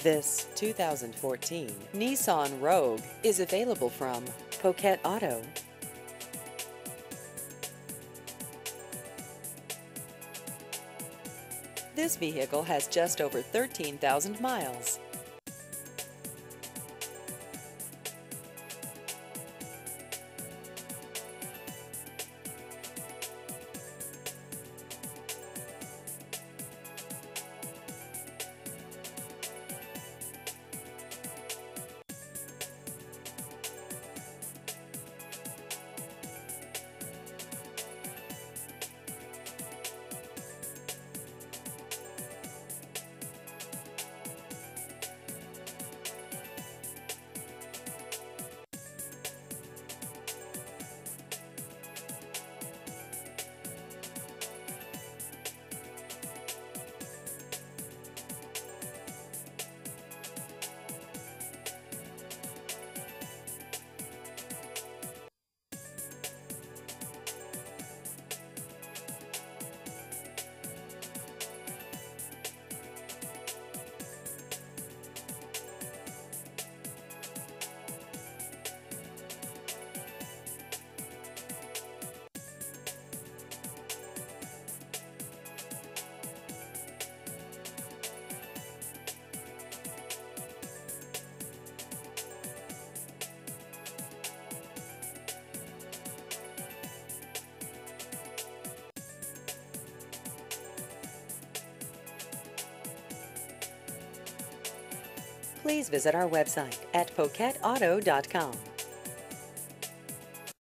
This 2014 Nissan Rogue is available from Poquet Auto. This vehicle has just over 13,000 miles. Please visit our website at poquetauto.com.